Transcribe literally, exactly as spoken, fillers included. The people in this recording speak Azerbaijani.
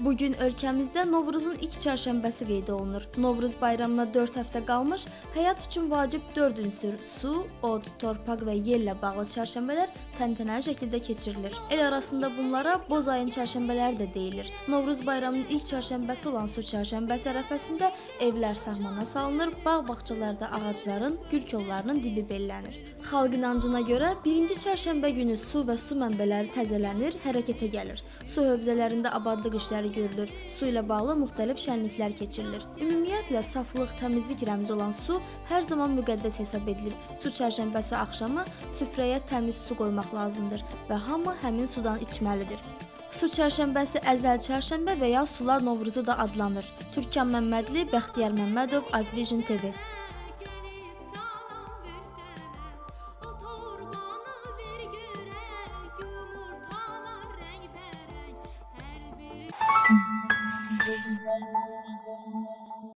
Bugün ölkəmizdə Novruzun ilk çərşənbəsi qeyd olunur. Novruz bayramına dörd həftə qalmış, həyat üçün vacib dörd ünsür su, od, torpaq və yerlə bağlı çərşənbələr təntənəli şəkildə keçirilir. El arasında bunlara boz ayın çərşənbələri də deyilir. Novruz bayramının ilk çərşənbəsi olan su çərşənbəsi ərəfəsində evlər sahmana salınır, bağ-bağçalarda ağacların, gül kollarının dibi bellənir. Xalq inancına görə birinci çərşənbə günü su və su mənbələri təzələnir, hərəkətə gəlir. Su hövzələrində abadlıq işləri görülür, su ilə bağlı müxtəlif şənliklər keçirilir. Ümumiyyətlə, saflıq, təmizlik rəmzi olan su hər zaman müqəddəs hesab edilir. Su çərşənbəsi axşamı süfrəyə təmiz su qoymaq lazımdır və hamı həmin sudan içməlidir. Su çərşənbəsi əzəl çərşənbə və ya sular Novruzu da adlanır. Türkan Məmmədli, Bəxtiyar Məmmədov, Azvision T V. Thank you.